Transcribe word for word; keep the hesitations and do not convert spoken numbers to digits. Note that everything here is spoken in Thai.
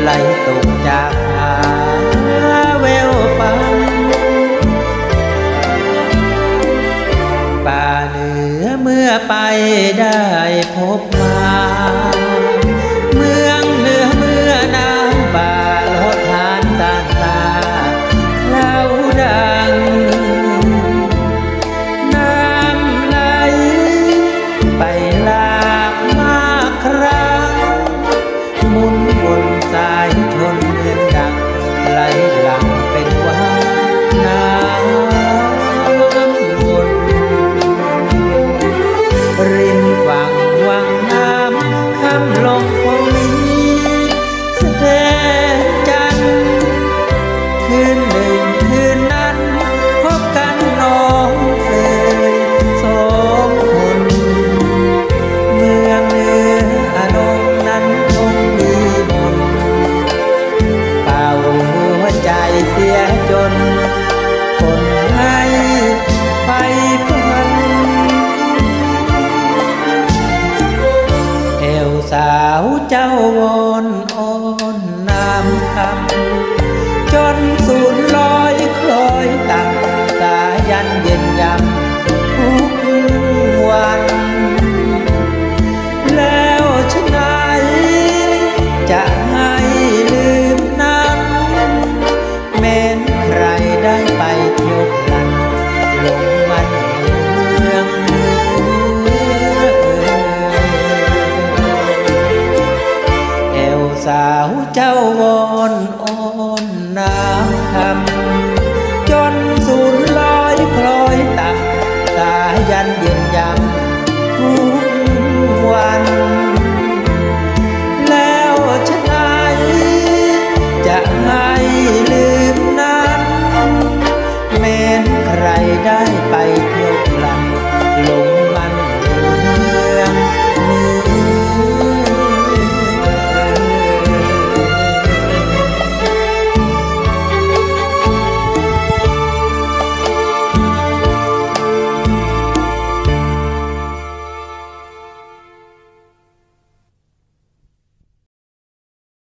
ไหลตกจากหาแววฟังป่าเหนือเมื่อไปได้พบมาเมืองเหนือเมื่อน้ำป่าลดทานต่างตาเล่าดังน้ำไหลไปหลากมากครั้งหมุนวนสายชนเดือนดังไหลหลังเป็นวังน้ำวนริมฝั่งวังน้ำคำลงคงมีแสดงจันทร์คืนหนึ่งคืนนั้นพบกันน้องเอ่ยสองคนเมืองเหนืออนงนั้นคงมีมนต์เป่าหัวใจเสียจนคนให้ไปพันเอวสาวเจ้าวอนอ่อนน้ำคำจนสูญลอยคล้อยต่ำสายันเย็นยำทุกวันแล้วฉะไหนจะให้ลืมนั้นแม้นใครได้ไปเที่ยวพลันลงมันเมืองเหนือเอวสาวเจ้าวอนอ่อนน้ำคำ